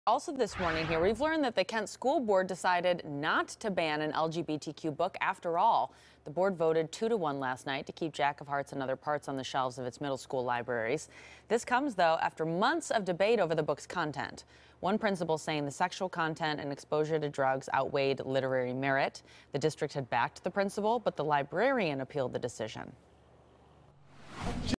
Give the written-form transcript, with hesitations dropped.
Also this morning here, we've learned that the Kent School Board decided not to ban an LGBTQ book after all. The board voted 2-1 last night to keep Jack of Hearts and Other Parts on the shelves of its middle school libraries. This comes, though, after months of debate over the book's content. One principal saying the sexual content and exposure to drugs outweighed literary merit. The district had backed the principal, but the librarian appealed the decision.